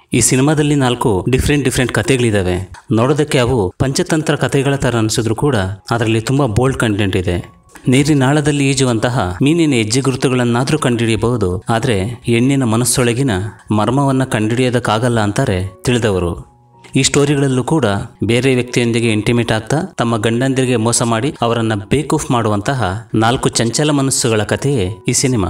ಈ ಸಿನಿಮಾದಲ್ಲಿ 4 ಡಿಫ್ರೆಂಟ್ ಕಥೆಗಳಿದಾವೆ. ನೋಡೋದಕ್ಕೆ ಅವು ಪಂಚತಂತ್ರ ಕಥೆಗಳ ತರ ಅನಿಸಿದ್ರು ಕೂಡ ಅದರಲ್ಲಿ ತುಂಬಾ ಬೋಲ್ಡ್ ಕಂಟೆಂಟ್ ಇದೆ. ನೀರಿನಾಳದಲ್ಲಿ ಈಜುವಂತಹ ಮೀನಿನ ಹೆಜ್ಜೆ ಗುರುತುಗಳನ್ನಾದ್ರೂ ಕಂಡುಹಿಡಿಯಬಹುದು, ಆದ್ರೆ ಹೆಣ್ಣಿನ ಮನಸ್ಸೊಳಗಿನ ಮರ್ಮವನ್ನ ಕಂಡುಹಿಡಿಯೋದಕ್ಕಾಗಲ್ಲ ಅಂತಾರೆ ತಿಳಿದವರು. ಈ ಸ್ಟೋರಿಗಳಲ್ಲೂ ಕೂಡ ಬೇರೆ ವ್ಯಕ್ತಿಯೊಂದಿಗೆ ಇಂಟಿಮೇಟ್ ಆಗ್ತಾ ತಮ್ಮ ಗಂಡಂದಿರಿಗೆ ಮೋಸ ಮಾಡಿ ಅವರನ್ನ ಬೇಕೂಫ್ ಮಾಡುವಂತಹ 4 ಚಂಚಲ ಮನಸ್ಸುಗಳ ಕಥೆಯೇ ಈ ಸಿನಿಮಾ.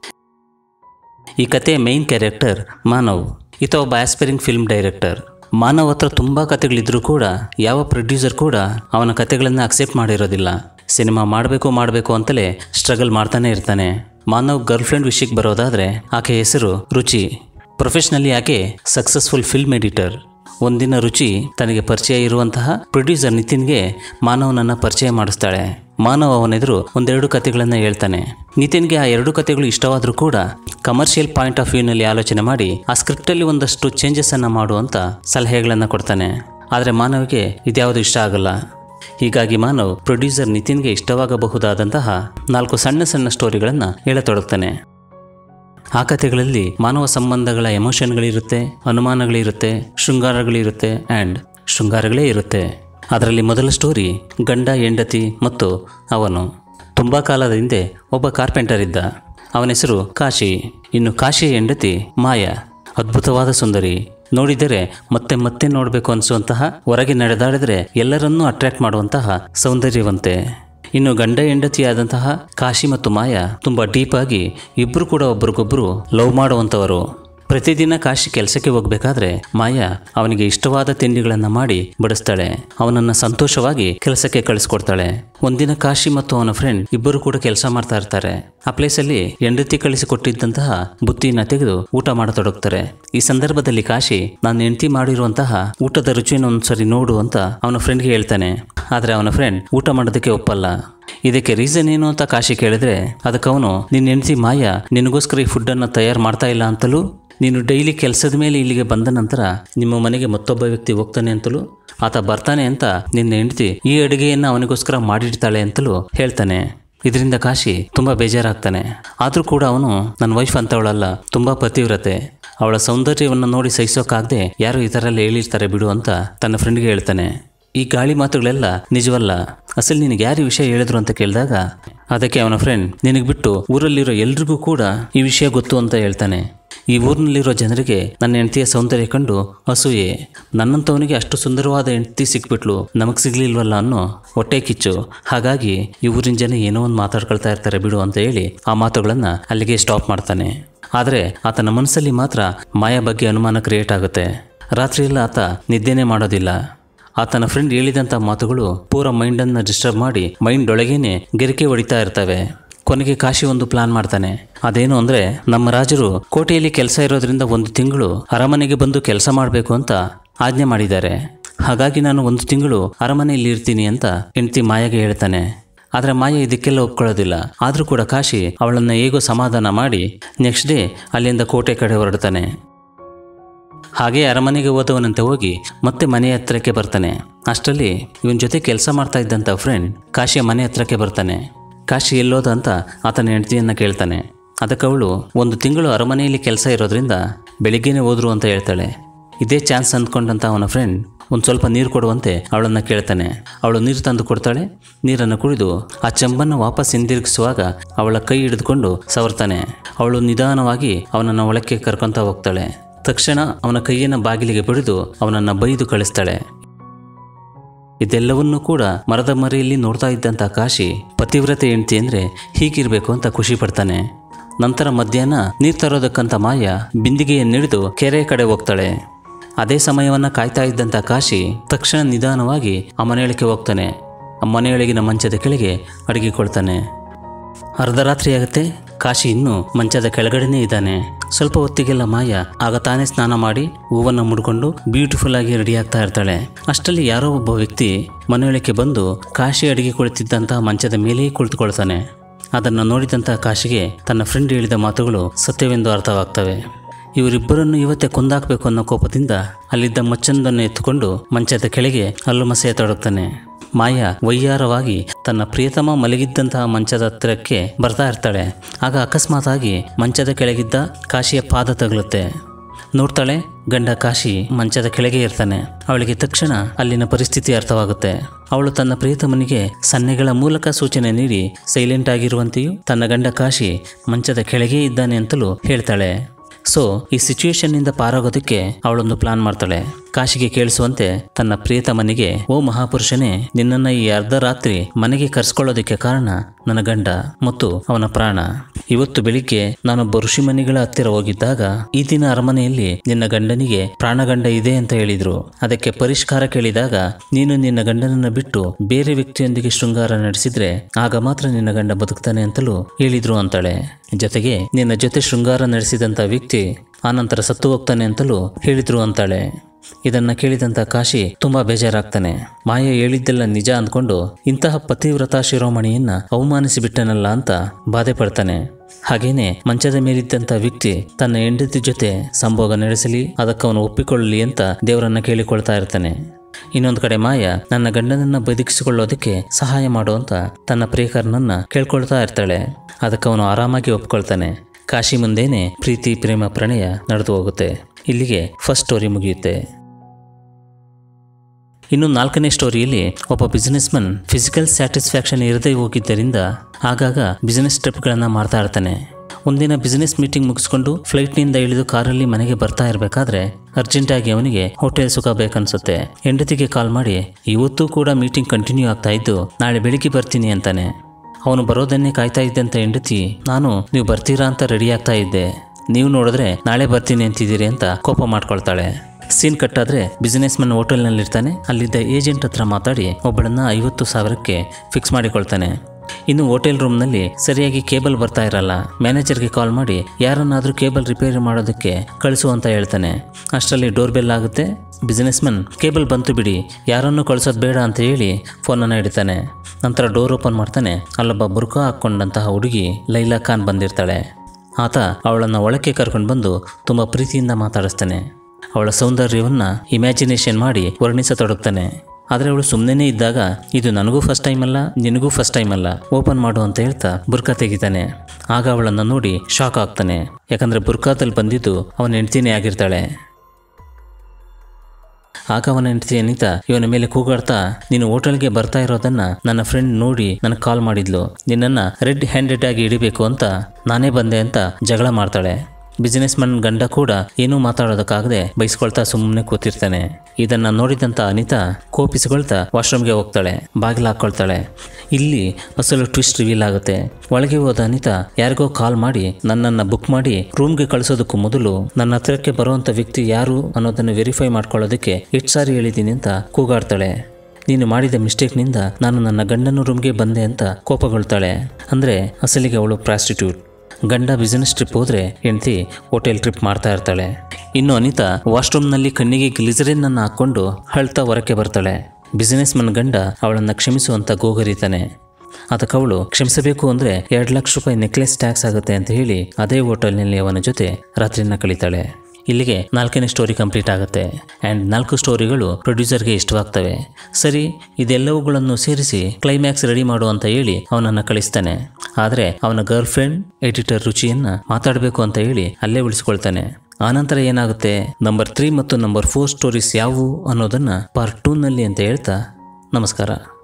ಈ ಕಥೆಯ ಮೇನ್ ಕ್ಯಾರೆಕ್ಟರ್ ಮಾನವ್. ಈತ ಒಬ್ಬ ಆಸ್ಪೈರಿಂಗ್ ಫಿಲ್ಮ್ ಡೈರೆಕ್ಟರ್. ಮಾನವ್ ಹತ್ರ ತುಂಬಾ ಕಥೆಗಳಿದ್ರೂ ಕೂಡ ಯಾವ ಪ್ರೊಡ್ಯೂಸರ್ ಕೂಡ ಅವನ ಕಥೆಗಳನ್ನ ಅಕ್ಸೆಪ್ಟ್ ಮಾಡಿರೋದಿಲ್ಲ. ಸಿನಿಮಾ ಮಾಡಬೇಕು ಅಂತಲೇ ಸ್ಟ್ರಗಲ್ ಮಾಡ್ತಾನೆ ಇರ್ತಾನೆ. ಮಾನವ್ ಗರ್ಲ್ ಫ್ರೆಂಡ್ ವಿಷಯಕ್ಕೆ ಬರೋದಾದ್ರೆ ಆಕೆ ಹೆಸರು ರುಚಿ. ಪ್ರೊಫೆಷನಲಿ ಆಕೆ ಸಕ್ಸಸ್ಫುಲ್ ಫಿಲ್ಮ್ ಎಡಿಟರ್. ಒಂದಿನ ರುಚಿ ತನಗೆ ಪರಿಚಯ ಇರುವಂತಹ ಪ್ರೊಡ್ಯೂಸರ್ ನಿತಿನ್ಗೆ ಮಾನವನನ್ನ ಪರಿಚಯ ಮಾಡಿಸ್ತಾಳೆ. ಮಾನವ್ ಅವನೆದುರು 1-2 ಕಥೆಗಳನ್ನು ಹೇಳ್ತಾನೆ. ನಿತಿನ್ಗೆ ಆ 2 ಕಥೆಗಳು ಇಷ್ಟವಾದರೂ ಕೂಡ ಕಮರ್ಷಿಯಲ್ ಪಾಯಿಂಟ್ ಆಫ್ ವ್ಯೂನಲ್ಲಿ ಆಲೋಚನೆ ಮಾಡಿ ಆ ಸ್ಕ್ರಿಪ್ಟಲ್ಲಿ ಒಂದಷ್ಟು ಚೇಂಜಸ್ ಅನ್ನ ಮಾಡುವಂತ ಸಲಹೆಗಳನ್ನು ಕೊಡ್ತಾನೆ. ಆದರೆ ಮಾನವ್ಗೆ ಇದ್ಯಾವುದು ಇಷ್ಟ ಆಗಲ್ಲ. ಹೀಗಾಗಿ ಮಾನವ್ ಪ್ರೊಡ್ಯೂಸರ್ ನಿತಿನ್ಗೆ ಇಷ್ಟವಾಗಬಹುದಾದಂತಹ 4 ಸಣ್ಣ ಸ್ಟೋರಿಗಳನ್ನು ಹೇಳತೊಡಗ್ತಾನೆ. ಆ ಕಥೆಗಳಲ್ಲಿ ಮಾನವ ಸಂಬಂಧಗಳ ಎಮೋಷನ್ಗಳಿರುತ್ತೆ, ಅನುಮಾನಗಳಿರುತ್ತೆ, ಶೃಂಗಾರಗಳಿರುತ್ತೆ ಆ್ಯಂಡ್ ಶೃಂಗಾರಗಳೇ ಇರುತ್ತೆ. ಅದರಲ್ಲಿ ಮೊದಲ ಸ್ಟೋರಿ ಗಂಡ ಹೆಂಡತಿ ಮತ್ತು ಅವನು. ತುಂಬ ಕಾಲದ ಹಿಂದೆ ಒಬ್ಬ ಕಾರ್ಪೆಂಟರ್ ಇದ್ದ. ಅವನ ಹೆಸರು ಕಾಶಿ. ಇನ್ನು ಕಾಶಿಯ ಹೆಂಡತಿ ಮಾಯಾ. ಅದ್ಭುತವಾದ ಸುಂದರಿ. ನೋಡಿದರೆ ಮತ್ತೆ ನೋಡಬೇಕು ಅನಿಸುವಂತಹ, ಹೊರಗೆ ನಡೆದಾಡಿದ್ರೆ ಎಲ್ಲರನ್ನೂ ಅಟ್ರಾಕ್ಟ್ ಮಾಡುವಂತಹ ಸೌಂದರ್ಯವಂತೆ. ಇನ್ನು ಗಂಡ ಹೆಂಡತಿಯಾದಂತಹ ಕಾಶಿ ಮತ್ತು ಮಾಯಾ ತುಂಬ ಡೀಪ್ ಆಗಿ ಇಬ್ಬರು ಕೂಡ ಒಬ್ರಿಗೊಬ್ರು ಲವ್ ಮಾಡುವಂಥವರು. ಪ್ರತಿದಿನ ಕಾಶಿ ಕೆಲಸಕ್ಕೆ ಹೋಗ್ಬೇಕಾದ್ರೆ ಮಾಯಾ ಅವನಿಗೆ ಇಷ್ಟವಾದ ತಿಂಡಿಗಳನ್ನು ಮಾಡಿ ಬಡಿಸ್ತಾಳೆ. ಅವನನ್ನು ಸಂತೋಷವಾಗಿ ಕೆಲಸಕ್ಕೆ ಕಳಿಸ್ಕೊಡ್ತಾಳೆ. ಒಂದಿನ ಕಾಶಿ ಮತ್ತು ಅವನ ಫ್ರೆಂಡ್ ಇಬ್ಬರು ಕೂಡ ಕೆಲಸ ಮಾಡ್ತಾ ಇರ್ತಾರೆ. ಆ ಪ್ಲೇಸಲ್ಲಿ ಹೆಂಡತಿ ಕಳಿಸಿಕೊಟ್ಟಿದ್ದಂತಹ ಬುತ್ತಿನ ತೆಗೆದು ಊಟ ಮಾಡತೊಡಗ್ತಾರೆ. ಈ ಸಂದರ್ಭದಲ್ಲಿ ಕಾಶಿ ನಾನು ಹೆಂಡತಿ ಮಾಡಿರುವಂತಹ ಊಟದ ರುಚಿಯನ್ನು ಒಂದ್ಸರಿ ನೋಡು ಅಂತ ಅವನ ಫ್ರೆಂಡ್ಗೆ ಹೇಳ್ತಾನೆ. ಆದರೆ ಅವನ ಫ್ರೆಂಡ್ ಊಟ ಮಾಡೋದಕ್ಕೆ ಒಪ್ಪಲ್ಲ. ಇದಕ್ಕೆ ರೀಸನ್ ಏನು ಅಂತ ಕಾಶಿ ಕೇಳಿದ್ರೆ ಅದಕ್ಕೆ ಅವನು, ನಿನ್ನ ಹೆಂಡತಿ ಮಾಯಾ ನಿನಗೋಸ್ಕರ ಈ ಫುಡ್ಡನ್ನು ತಯಾರು ಮಾಡ್ತಾ ಇಲ್ಲ ಅಂತಲೂ, ನೀನು ಡೈಲಿ ಕೆಲಸದ ಮೇಲೆ ಇಲ್ಲಿಗೆ ಬಂದ ನಂತರ ನಿಮ್ಮ ಮನೆಗೆ ಮತ್ತೊಬ್ಬ ವ್ಯಕ್ತಿ ಹೋಗ್ತಾನೆ ಅಂತಲೂ, ಆತ ಬರ್ತಾನೆ ಅಂತ ನಿನ್ನ ಹೆಂಡತಿ ಈ ಅಡುಗೆಯನ್ನು ಅವನಿಗೋಸ್ಕರ ಮಾಡಿಡ್ತಾಳೆ ಅಂತಲೂ ಹೇಳ್ತಾನೆ. ಇದರಿಂದ ಕಾಶಿ ತುಂಬ ಬೇಜಾರಾಗ್ತಾನೆ. ಆದರೂ ಕೂಡ ಅವನು ನನ್ನ ವೈಫ್ ಅಂತವಳಲ್ಲ, ತುಂಬ ಪತಿವ್ರತೆ, ಅವಳ ಸೌಂದರ್ಯವನ್ನು ನೋಡಿ ಸಹಿಸೋಕ್ಕಾಗದೆ ಯಾರು ಈ ಥರ ಎಲ್ಲ ಹೇಳಿರ್ತಾರೆ ಬಿಡು ಅಂತ ತನ್ನ ಫ್ರೆಂಡ್ಗೆ ಹೇಳ್ತಾನೆ. ಈ ಗಾಳಿ ಮಾತುಗಳೆಲ್ಲ ನಿಜವಲ್ಲ, ಅಸಲು ನಿನಗೆ ಯಾರು ಈ ವಿಷಯ ಹೇಳಿದ್ರು ಅಂತ ಕೇಳಿದಾಗ ಅದಕ್ಕೆ ಅವನ ಫ್ರೆಂಡ್, ನಿನಗೆ ಬಿಟ್ಟು ಊರಲ್ಲಿರೋ ಎಲ್ರಿಗೂ ಕೂಡ ಈ ವಿಷಯ ಗೊತ್ತು ಅಂತ ಹೇಳ್ತಾನೆ. ಈ ಊರಿನಲ್ಲಿರೋ ಜನರಿಗೆ ನನ್ನ ಹೆಂಡತಿಯ ಸೌಂದರ್ಯ ಕಂಡು ಅಸೂಯೆ. ನನ್ನಂಥವನಿಗೆ ಅಷ್ಟು ಸುಂದರವಾದ ಹೆಂಡತಿ ಸಿಕ್ಬಿಟ್ಲು, ನಮಗೆ ಸಿಗ್ಲಿಲ್ವಲ್ಲ ಅನ್ನೋ ಹೊಟ್ಟೆ ಕಿಚ್ಚು. ಹಾಗಾಗಿ ಈ ಊರಿನ ಜನ ಏನೋ ಒಂದು ಮಾತಾಡ್ಕೊಳ್ತಾ ಇರ್ತಾರೆ ಬಿಡು ಅಂತ ಹೇಳಿ ಆ ಮಾತುಗಳನ್ನು ಅಲ್ಲಿಗೆ ಸ್ಟಾಪ್ ಮಾಡ್ತಾನೆ. ಆದರೆ ಆತನ ಮನಸ್ಸಲ್ಲಿ ಮಾತ್ರ ಮಾಯಾ ಬಗ್ಗೆ ಅನುಮಾನ ಕ್ರಿಯೇಟ್ ಆಗುತ್ತೆ. ರಾತ್ರಿಯೆಲ್ಲ ಆತ ನಿದ್ದೆನೇ ಮಾಡೋದಿಲ್ಲ. ಆತನ ಫ್ರೆಂಡ್ ಹೇಳಿದಂಥ ಮಾತುಗಳು ಪೂರ ಮೈಂಡನ್ನು ಡಿಸ್ಟರ್ಬ್ ಮಾಡಿ ಮೈಂಡ್ ಒಳಗೇನೆ ಗೆರಿಕೆ ಹೊಡಿತಾ ಇರ್ತವೆ. ಕೊನೆಗೆ ಕಾಶಿ ಒಂದು ಪ್ಲಾನ್ ಮಾಡ್ತಾನೆ. ಅದೇನು ಅಂದರೆ, ನಮ್ಮ ರಾಜರು ಕೋಟೆಯಲ್ಲಿ ಕೆಲಸ ಇರೋದ್ರಿಂದ 1 ತಿಂಗಳು ಅರಮನೆಗೆ ಬಂದು ಕೆಲಸ ಮಾಡಬೇಕು ಅಂತ ಆಜ್ಞೆ ಮಾಡಿದ್ದಾರೆ. ಹಾಗಾಗಿ ನಾನು 1 ತಿಂಗಳು ಅರಮನೆಯಲ್ಲಿ ಇರ್ತೀನಿ ಅಂತ ಹೆಂಡತಿ ಮಾಯಾಗೆ ಹೇಳ್ತಾನೆ. ಆದರೆ ಮಾಯಾ ಇದಕ್ಕೆಲ್ಲ ಒಪ್ಕೊಳ್ಳೋದಿಲ್ಲ. ಆದರೂ ಕೂಡ ಕಾಶಿ ಅವಳನ್ನು ಹೇಗೋ ಸಮಾಧಾನ ಮಾಡಿ ನೆಕ್ಸ್ಟ್ ಡೇ ಅಲ್ಲಿಂದ ಕೋಟೆ ಕಡೆ ಹೊರಡ್ತಾನೆ. ಹಾಗೆ ಅರಮನೆಗೆ ಹೋದವನಂತೆ ಹೋಗಿ ಮತ್ತೆ ಮನೆ ಹತ್ರಕ್ಕೆ ಬರ್ತಾನೆ. ಅಷ್ಟರಲ್ಲಿ ಇವನ ಜೊತೆ ಕೆಲಸ ಮಾಡ್ತಾ ಇದ್ದಂಥ ಫ್ರೆಂಡ್ ಕಾಶಿಯ ಮನೆ ಹತ್ರಕ್ಕೆ ಬರ್ತಾನೆ. ಕಾಶಿ ಎಲ್ಲೋದ ಅಂತ ಆತನ ಹೆಂಡತಿಯನ್ನು ಕೇಳ್ತಾನೆ. ಅದಕ್ಕೆ ಅವಳು 1 ತಿಂಗಳು ಅರಮನೆಯಲ್ಲಿ ಕೆಲಸ ಇರೋದ್ರಿಂದ ಬೆಳಿಗ್ಗೆನೇ ಹೋದ್ರು ಅಂತ ಹೇಳ್ತಾಳೆ. ಇದೇ ಚಾನ್ಸ್ ಅಂದ್ಕೊಂಡಂತ ಅವನ ಫ್ರೆಂಡ್ ಒಂದು ಸ್ವಲ್ಪ ನೀರು ಕೊಡುವಂತೆ ಅವಳನ್ನು ಕೇಳ್ತಾನೆ. ಅವಳು ನೀರು ತಂದು ಕೊಡ್ತಾಳೆ. ನೀರನ್ನು ಕುಡಿದು ಆ ಚೆಂಬನ್ನು ವಾಪಸ್ ಹಿಂದಿರುಗಿಸುವಾಗ ಅವಳ ಕೈ ಹಿಡಿದುಕೊಂಡು ಸವರ್ತಾನೆ. ಅವಳು ನಿಧಾನವಾಗಿ ಅವನನ್ನು ಒಳಕ್ಕೆ ಕರ್ಕೊತಾ ಹೋಗ್ತಾಳೆ. ತಕ್ಷಣ ಅವನ ಕೈಯನ್ನು ಬಾಗಿಲಿಗೆ ಬಿಡಿದು ಅವನನ್ನು ಬೈದು ಕಳಿಸ್ತಾಳೆ. ಇದೆಲ್ಲವನ್ನೂ ಕೂಡ ಮರದ ಮರೆಯಲ್ಲಿ ನೋಡ್ತಾ ಇದ್ದಂಥ ಕಾಶಿ ಪತಿವ್ರತೆ ಹೆಂಡತಿ ಅಂದರೆ ಹೀಗಿರಬೇಕು ಅಂತ ಖುಷಿ ಪಡ್ತಾನೆ. ನಂತರ ಮಧ್ಯಾಹ್ನ ನೀರು ತರೋದಕ್ಕಂತ ಮಾಯಾ ಬಿಂದಿಗೆಯನ್ನಿಡಿದು ಕೆರೆ ಕಡೆ ಹೋಗ್ತಾಳೆ. ಅದೇ ಸಮಯವನ್ನು ಕಾಯ್ತಾ ಇದ್ದಂಥ ಕಾಶಿ ತಕ್ಷಣ ನಿಧಾನವಾಗಿ ಆ ಮನೆಯೊಳಗೆ ಹೋಗ್ತಾನೆ. ಆ ಮನೆಯೊಳಗಿನ ಮಂಚದ ಕೆಳಗೆ ಅಡಗಿಕೊಳ್ತಾನೆ. ಅರ್ಧರಾತ್ರಿ ಆಗುತ್ತೆ. ಕಾಶಿ ಇನ್ನೂ ಮಂಚದ ಕೆಳಗಡೆನೇ ಇದ್ದಾನೆ. ಸ್ವಲ್ಪ ಹೊತ್ತಿಗೆಲ್ಲ ಮಾಯಾ ಆಗ ತಾನೇ ಸ್ನಾನ ಮಾಡಿ ಹೂವನ್ನು ಮುಡ್ಕೊಂಡು ಬ್ಯೂಟಿಫುಲ್ ಆಗಿ ರೆಡಿ ಆಗ್ತಾ ಇರ್ತಾಳೆ. ಅಷ್ಟರಲ್ಲಿ ಯಾರೋ ಒಬ್ಬ ವ್ಯಕ್ತಿ ಮನೆಯೊಳಕ್ಕೆ ಬಂದು ಕಾಶಿ ಅಡಿಗೆ ಕುಳಿತಿದ್ದಂತಹ ಮಂಚದ ಮೇಲೆಯೇ ಕುಳಿತುಕೊಳ್ತಾನೆ. ಅದನ್ನು ನೋಡಿದಂತಹ ಕಾಶಿಗೆ ತನ್ನ ಫ್ರೆಂಡ್ ಹೇಳಿದ ಮಾತುಗಳು ಸತ್ಯವೆಂದು ಅರ್ಥವಾಗ್ತವೆ. ಇವರಿಬ್ಬರನ್ನು ಇವತ್ತೇ ಕೊಂದಾಕಬೇಕು ಅನ್ನೋ ಕೋಪದಿಂದ ಅಲ್ಲಿದ್ದ ಮಚ್ಚೊಂದನ್ನು ಎತ್ತುಕೊಂಡು ಮಂಚದ ಕೆಳಗೆ ಹಲ್ಲು ಮಸೆಯತೊಡಗ್ತಾನೆ. ಮಾಯಾ ವಯ್ಯಾರವಾಗಿ ತನ್ನ ಪ್ರಿಯತಮ ಮಲಗಿದ್ದಂತಹ ಮಂಚದ ಹತ್ತಿರಕ್ಕೆ ಬರ್ತಾ ಇರ್ತಾಳೆ. ಆಗ ಅಕಸ್ಮಾತ್ ಆಗಿ ಮಂಚದ ಕೆಳಗಿದ್ದ ಕಾಶಿಯ ಪಾದ ತಗಲುತ್ತೆ. ನೋಡ್ತಾಳೆ, ಗಂಡ ಕಾಶಿ ಮಂಚದ ಕೆಳಗೆ ಇರ್ತಾನೆ. ಅವಳಿಗೆ ತಕ್ಷಣ ಅಲ್ಲಿನ ಪರಿಸ್ಥಿತಿ ಅರ್ಥವಾಗುತ್ತೆ. ಅವಳು ತನ್ನ ಪ್ರಿಯತಮನಿಗೆ ಸನ್ನೆಗಳ ಮೂಲಕ ಸೂಚನೆ ನೀಡಿ ಸೈಲೆಂಟ್ ಆಗಿರುವಂತೆಯೂ ತನ್ನ ಗಂಡ ಕಾಶಿ ಮಂಚದ ಕೆಳಗೆ ಇದ್ದಾನೆ ಅಂತಲೂ ಹೇಳ್ತಾಳೆ. ಸೊ ಈ ಸಿಚುವೇಶನ್ನಿಂದ ಪಾರಾಗೋದಕ್ಕೆ ಅವಳೊಂದು ಪ್ಲಾನ್ ಮಾಡ್ತಾಳೆ. ಕಾಶಿಗೆ ಕೇಳಿಸುವಂತೆ ತನ್ನ ಪ್ರಿಯತಮನಿಗೆ, ಓ ಮಹಾಪುರುಷನೇ, ನಿನ್ನನ್ನ ಈ ಅರ್ಧ ರಾತ್ರಿ ಮನೆಗೆ ಕರೆಸ್ಕೊಳ್ಳೋದಕ್ಕೆ ಕಾರಣ ನನ್ನ ಗಂಡ ಮತ್ತು ಅವನ ಪ್ರಾಣ. ಇವತ್ತು ಬೆಳಿಗ್ಗೆ ನಾನೊಬ್ಬ ಋಷಿಮನಿಗಳ ಹತ್ತಿರ ಹೋಗಿದ್ದಾಗ ಈ ದಿನ ಅರಮನೆಯಲ್ಲಿ ನಿನ್ನ ಗಂಡನಿಗೆ ಪ್ರಾಣಗಂಡ ಇದೆ ಅಂತ ಹೇಳಿದ್ರು. ಅದಕ್ಕೆ ಪರಿಷ್ಕಾರ ಕೇಳಿದಾಗ ನೀನು ನಿನ್ನ ಗಂಡನನ್ನ ಬಿಟ್ಟು ಬೇರೆ ವ್ಯಕ್ತಿಯೊಂದಿಗೆ ಶೃಂಗಾರ ನಡೆಸಿದ್ರೆ ಆಗ ಮಾತ್ರ ನಿನ್ನ ಗಂಡ ಬದುಕ್ತಾನೆ ಅಂತಲೂ ಹೇಳಿದ್ರು ಅಂತಾಳೆ. ಜೊತೆಗೆ ನಿನ್ನ ಜೊತೆ ಶೃಂಗಾರ ನಡೆಸಿದಂಥ ವ್ಯಕ್ತಿ ಆನಂತರ ಸತ್ತು ಹೋಗ್ತಾನೆ ಅಂತಲೂ ಹೇಳಿದ್ರು ಅಂತಾಳೆ. ಇದನ್ನ ಕೇಳಿದಂತ ಕಾಶಿ ತುಂಬಾ ಬೇಜಾರಾಗ್ತಾನೆ. ಮಾಯ ಹೇಳಿದ್ದೆಲ್ಲ ನಿಜ ಅಂದ್ಕೊಂಡು ಇಂತಹ ಪತಿವ್ರತ ಶಿರೋಮಣಿಯನ್ನ ಅವಮಾನಿಸಿಬಿಟ್ಟನಲ್ಲ ಅಂತ ಬಾಧೆ ಪಡ್ತಾನೆ. ಹಾಗೇನೆ ಮಂಚದ ಮೇಲಿದ್ದಂಥ ವ್ಯಕ್ತಿ ತನ್ನ ಹೆಂಡತಿ ಜೊತೆ ಸಂಭೋಗ ನಡೆಸಲಿ, ಅದಕ್ಕೆ ಅವನು ಒಪ್ಪಿಕೊಳ್ಳಲಿ ಅಂತ ದೇವರನ್ನ ಕೇಳಿಕೊಳ್ತಾ ಇರ್ತಾನೆ. ಇನ್ನೊಂದು ಕಡೆ ಮಾಯ ನನ್ನ ಗಂಡನನ್ನ ಬದುಕಿಸಿಕೊಳ್ಳೋದಕ್ಕೆ ಸಹಾಯ ಮಾಡುವಂತ ತನ್ನ ಪ್ರಿಯಕರನನ್ನ ಕೇಳ್ಕೊಳ್ತಾ ಇರ್ತಾಳೆ. ಅದಕ್ಕೆ ಅವನು ಆರಾಮಾಗಿ ಒಪ್ಕೊಳ್ತಾನೆ. ಕಾಶಿ ಮುಂದೇನೆ ಪ್ರೀತಿ ಪ್ರೇಮ ಪ್ರಣಯ ನಡೆದು ಹೋಗುತ್ತೆ. ಇಲ್ಲಿಗೆ ಫಸ್ಟ್ ಸ್ಟೋರಿ ಮುಗಿಯುತ್ತೆ. ಇನ್ನು 4ನೇ ಸ್ಟೋರಿಯಲ್ಲಿ ಒಬ್ಬ ಬಿಸ್ನೆಸ್ ಮನ್ ಫಿಸಿಕಲ್ ಸ್ಯಾಟಿಸ್ಫ್ಯಾಕ್ಷನ್ ಇರದೇ ಹೋಗಿದ್ದರಿಂದ ಆಗಾಗ ಬಿಸ್ನೆಸ್ ಟ್ರಿಪ್ಗಳನ್ನು ಮಾಡ್ತಾ ಇರ್ತಾನೆ. ಒಂದಿನ ಬಿಸ್ನೆಸ್ ಮೀಟಿಂಗ್ ಮುಗಿಸ್ಕೊಂಡು ಫ್ಲೈಟ್ನಿಂದ ಇಳಿದು ಕಾರಲ್ಲಿ ಮನೆಗೆ ಬರ್ತಾ ಇರಬೇಕಾದ್ರೆ ಅರ್ಜೆಂಟಾಗಿ ಅವನಿಗೆ ಹೋಟೆಲ್ ಸುಖ ಬೇಕನ್ಸುತ್ತೆ. ಹೆಂಡತಿಗೆ ಕಾಲ್ ಮಾಡಿ ಇವತ್ತೂ ಕೂಡ ಮೀಟಿಂಗ್ ಕಂಟಿನ್ಯೂ ಆಗ್ತಾ ಇದ್ದು ನಾಳೆ ಬೆಳಿಗ್ಗೆ ಬರ್ತೀನಿ ಅಂತಾನೆ. ಅವನು ಬರೋದನ್ನೇ ಕಾಯ್ತಾ ಇದ್ದಂಥ ಹೆಂಡತಿ, ನೀವು ಬರ್ತೀರಾ ಅಂತ ರೆಡಿ ಆಗ್ತಾ ಇದ್ದೆ, ನೀವು ನೋಡಿದ್ರೆ ನಾಳೆ ಬರ್ತೀನಿ ಅಂತಿದ್ದೀರಿ ಅಂತ ಕೋಪ ಮಾಡ್ಕೊಳ್ತಾಳೆ. ಸೀನ್ ಕಟ್ಟಾದ್ರೆ ಬಿಸ್ನೆಸ್ ಮನ್ ಹೋಟೆಲ್ನಲ್ಲಿರ್ತಾನೆ. ಅಲ್ಲಿದ್ದ ಏಜೆಂಟ್ ಹತ್ರ ಮಾತಾಡಿ ಒಬ್ಬಳನ್ನ 50,000ಕ್ಕೆ ಫಿಕ್ಸ್ ಮಾಡಿಕೊಳ್ತಾನೆ. ಇನ್ನು ಹೋಟೆಲ್ ರೂಮ್ನಲ್ಲಿ ಸರಿಯಾಗಿ ಕೇಬಲ್ ಬರ್ತಾ ಇರಲ್ಲ. ಮ್ಯಾನೇಜರ್ಗೆ ಕಾಲ್ ಮಾಡಿ ಯಾರನ್ನಾದರೂ ಕೇಬಲ್ ರಿಪೇರಿ ಮಾಡೋದಕ್ಕೆ ಕಳಿಸು ಅಂತ ಹೇಳ್ತಾನೆ. ಅಷ್ಟರಲ್ಲಿ ಡೋರ್ ಬೆಲ್ ಆಗುತ್ತೆ. ಬಿಸ್ನೆಸ್ ಮನ್ ಕೇಬಲ್ ಬಂತು ಬಿಡಿ, ಯಾರನ್ನೂ ಕಳಿಸೋದು ಬೇಡ ಅಂತ ಹೇಳಿ ಫೋನನ್ನು ಇಡ್ತಾನೆ. ನಂತರ ಡೋರ್ ಓಪನ್ ಮಾಡ್ತಾನೆ. ಅಲ್ಲೊಬ್ಬ ಬುರ್ಕಾ ಹಾಕ್ಕೊಂಡಂತಹ ಹುಡುಗಿ ಲೈಲಾ ಖಾನ್ ಬಂದಿರ್ತಾಳೆ. ಆತ ಅವಳನ್ನು ಒಳಕ್ಕೆ ಕರ್ಕೊಂಡು ಬಂದು ತುಂಬ ಪ್ರೀತಿಯಿಂದ ಮಾತಾಡಿಸ್ತಾನೆ. ಅವಳ ಸೌಂದರ್ಯವನ್ನು ಇಮ್ಯಾಜಿನೇಷನ್ ಮಾಡಿ ವರ್ಣಿಸತೊಡಗ್ತಾನೆ. ಆದರೆ ಅವಳು ಸುಮ್ಮನೆ ಇದ್ದಾಗ ಇದು ನನಗೂ ಫಸ್ಟ್ ಟೈಮ್ ಅಲ್ಲ, ನಿನಗೂ ಫಸ್ಟ್ ಟೈಮ್ ಅಲ್ಲ, ಓಪನ್ ಮಾಡು ಅಂತ ಹೇಳ್ತಾ ಬುರ್ಕಾ ತೆಗಿತಾನೆ. ಆಗ ಅವಳನ್ನು ನೋಡಿ ಶಾಕ್ ಆಗ್ತಾನೆ. ಯಾಕಂದರೆ ಬುರ್ಕಾದಲ್ಲಿ ಬಂದಿದ್ದು ಅವನ ಹೆಂಡತಿನೇ ಆಗಿರ್ತಾಳೆ. ಆಗ ಅವನ ಹೆಂಡತಿ ಅನಿತಾ ಇವನ ಮೇಲೆ ಕೂಗಾಡ್ತಾ, ನೀನು ಹೋಟೆಲ್ಗೆ ಬರ್ತಾ ಇರೋದನ್ನ ನನ್ನ ಫ್ರೆಂಡ್ ನೋಡಿ ನನಗೆ ಕಾಲ್ ಮಾಡಿದ್ಲು, ನಿನ್ನನ್ನು ರೆಡ್ ಹ್ಯಾಂಡೆಡ್ ಆಗಿ ಹಿಡಿಬೇಕು ಅಂತ ನಾನೇ ಬಂದೆ ಅಂತ ಜಗಳ ಮಾಡ್ತಾಳೆ. ಬಿಸ್ನೆಸ್ ಮನ್ ಗಂಡ ಕೂಡ ಏನೂ ಮಾತಾಡೋದಕ್ಕಾಗದೆ ಬೈಸ್ಕೊಳ್ತಾ ಸುಮ್ಮನೆ ಕೂತಿರ್ತಾನೆ. ಇದನ್ನ ನೋಡಿದಂಥ ಅನಿತಾ ಕೋಪಿಸಿಕೊಳ್ತಾ ವಾಶ್ರೂಮ್ಗೆ ಹೋಗ್ತಾಳೆ, ಬಾಗಿಲು ಹಾಕ್ಕೊಳ್ತಾಳೆ. ಇಲ್ಲಿ ಅಸಲು ಟ್ವಿಸ್ಟ್ ರಿವೀಲ್ ಆಗುತ್ತೆ. ಒಳಗೆ ಹೋದ ಅನಿತಾ ಯಾರಿಗೋ ಕಾಲ್ ಮಾಡಿ ನನ್ನನ್ನು ಬುಕ್ ಮಾಡಿ ರೂಮ್ಗೆ ಕಳಿಸೋದಕ್ಕೂ ಮೊದಲು ನನ್ನ ಹತ್ರಕ್ಕೆ ಬರುವಂಥ ವ್ಯಕ್ತಿ ಯಾರು ಅನ್ನೋದನ್ನು ವೆರಿಫೈ ಮಾಡ್ಕೊಳ್ಳೋದಕ್ಕೆ ಎಷ್ಟು ಸಾರಿ ಹೇಳಿದ್ದೀನಿ ಅಂತ ಕೂಗಾಡ್ತಾಳೆ. ನೀನು ಮಾಡಿದ ಮಿಸ್ಟೇಕ್ನಿಂದ ನಾನು ನನ್ನ ಗಂಡನ ರೂಮ್ಗೆ ಬಂದೆ ಅಂತ ಕೋಪಗೊಳ್ತಾಳೆ. ಅಂದರೆ ಅಸಲಿಗೆ ಅವಳು ಪ್ರಾಸ್ಟಿಟ್ಯೂಟ್. ಗಂಡ ಬಿಸ್ನೆಸ್ ಟ್ರಿಪ್ ಹೋದರೆ ಹೆಂಡತಿ ಹೋಟೆಲ್ ಟ್ರಿಪ್ ಮಾಡ್ತಾ ಇರ್ತಾಳೆ. ಇನ್ನು ಅನಿತಾ ವಾಶ್ರೂಮ್ನಲ್ಲಿ ಕಣ್ಣಿಗೆ ಗ್ಲಿಸರಿನ್ ಅನ್ನು ಹಾಕ್ಕೊಂಡು ಅಳ್ತಾ ಹೊರಕ್ಕೆ ಬರ್ತಾಳೆ. ಬಿಸ್ನೆಸ್ ಮನ್ ಗಂಡ ಅವಳನ್ನು ಕ್ಷಮಿಸುವಂತ ಗೋಗರಿತಾನೆ. ಅದಕ್ಕೆ ಅವಳು ಕ್ಷಮಿಸಬೇಕು ಅಂದರೆ 2 ಲಕ್ಷ ರೂಪಾಯಿ ನೆಕ್ಲೆಸ್ ಟ್ಯಾಕ್ಸ್ ಆಗುತ್ತೆ ಅಂತ ಹೇಳಿ ಅದೇ ಹೋಟೆಲ್ನಲ್ಲಿ ಅವನ ಜೊತೆ ರಾತ್ರಿನ ಕಳೀತಾಳೆ. ಇಲ್ಲಿಗೆ 4ನೇ ಸ್ಟೋರಿ ಕಂಪ್ಲೀಟ್ ಆಗುತ್ತೆ. ಆ್ಯಂಡ್ 4 ಸ್ಟೋರಿಗಳು ಪ್ರೊಡ್ಯೂಸರ್ಗೆ ಇಷ್ಟವಾಗ್ತವೆ. ಸರಿ, ಇದೆಲ್ಲವುಗಳನ್ನು ಸೇರಿಸಿ ಕ್ಲೈಮ್ಯಾಕ್ಸ್ ರೆಡಿ ಮಾಡು ಅಂತ ಹೇಳಿ ಅವನನ್ನು ಕಳಿಸ್ತಾನೆ. ಆದರೆ ಅವನ ಗರ್ಲ್ ಫ್ರೆಂಡ್ ಎಡಿಟರ್ ರುಚಿಯನ್ನು ಮಾತಾಡಬೇಕು ಅಂತ ಹೇಳಿ ಅಲ್ಲೇ ಉಳಿಸ್ಕೊಳ್ತಾನೆ. ಆನಂತರ ಏನಾಗುತ್ತೆ, ನಂಬರ್ 3 ಮತ್ತು ನಂಬರ್ 4 ಸ್ಟೋರೀಸ್ ಯಾವುವು ಅನ್ನೋದನ್ನು ಪಾರ್ಟ್ 2ನಲ್ಲಿ ಅಂತ ಹೇಳ್ತಾ ನಮಸ್ಕಾರ.